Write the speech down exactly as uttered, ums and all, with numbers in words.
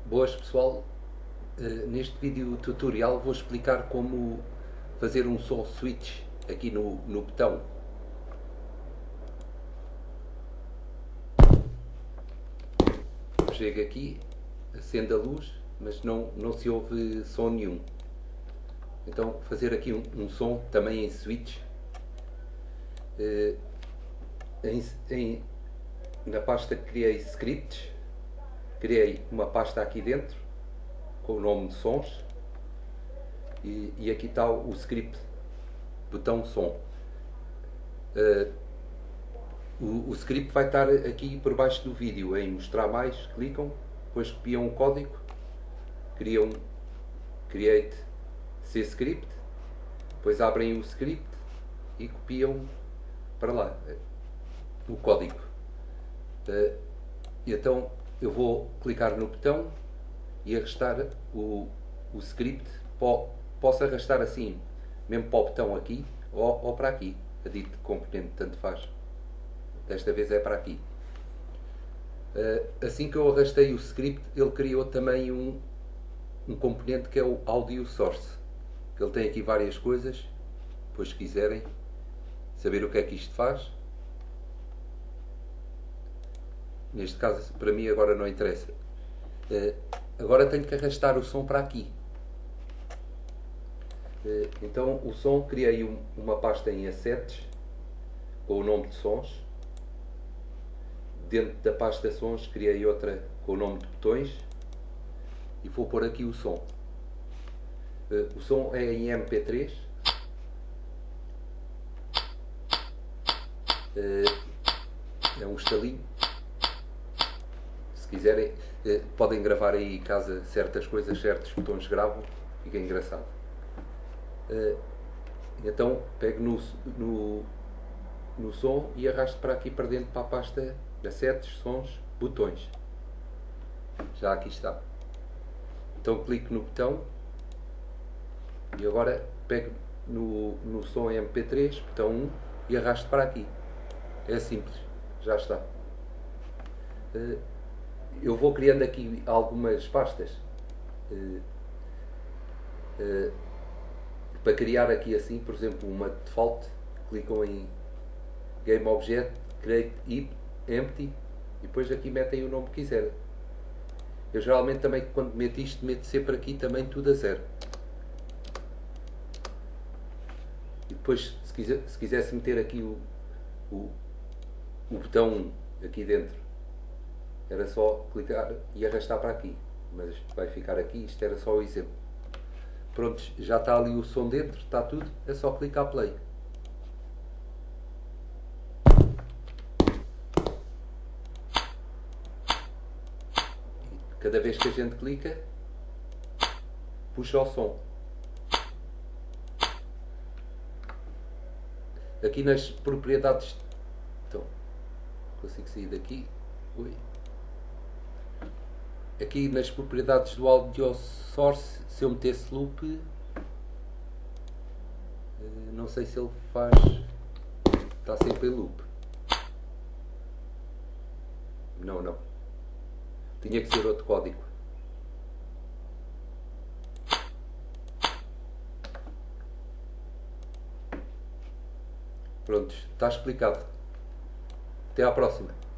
Boas pessoal, uh, neste vídeo tutorial vou explicar como fazer um som switch aqui no, no botão. Chego aqui, acendo a luz, mas não, não se ouve som nenhum. Então fazer aqui um, um som também em switch. Uh, em, em, na pasta que criei scripts, criei uma pasta aqui dentro com o nome de sons e, e aqui está o script, botão som. Uh, o, o script vai estar aqui por baixo do vídeo. Em mostrar mais, clicam, depois copiam o código, criam create C script, depois abrem o script e copiam para lá o código. Uh, então eu vou clicar no botão e arrastar o, o script. Posso arrastar assim mesmo para o botão aqui ou, ou para aqui, a dito componente, tanto faz. Desta vez é para aqui. Uh, assim que eu arrastei o script, ele criou também um, um componente que é o audio source. Ele tem aqui várias coisas, depois se quiserem saber o que é que isto faz. Neste caso, para mim, agora não interessa. Uh, agora tenho que arrastar o som para aqui. Uh, então, o som, criei um, uma pasta em assets com o nome de sons. Dentro da pasta sons, criei outra com o nome de botões. E vou pôr aqui o som. Uh, o som é em M P três. Uh, é um estalinho. Se quiserem, eh, podem gravar aí em casa certas coisas, certos botões gravam, fica engraçado. Eh, então pego no, no, no som e arrasto para aqui para dentro, para a pasta assets, sons, botões. Já aqui está. Então clico no botão e agora pego no, no som M P três, botão um, e arrasto para aqui. É simples, já está. Eh, Eu vou criando aqui algumas pastas uh, uh, para criar aqui assim, por exemplo, uma default. Clicam em Game Object, Create Empty e depois aqui metem o nome que quiserem. Eu geralmente também, quando meto isto, meto sempre aqui também tudo a zero. E depois, se, quiser, se quisesse meter aqui o, o, o botão aqui dentro, era só clicar e arrastar para aqui, mas vai ficar aqui. Isto era só o exemplo. Pronto, já está ali o som dentro, está tudo, é só clicar play. Cada vez que a gente clica, puxa o som. Aqui nas propriedades, então, consigo sair daqui. Ui. Aqui nas propriedades do audio source, se eu metesse loop, não sei se ele faz, está sempre em loop. Não, não. Tinha que ser outro código. Pronto, está explicado. Até à próxima.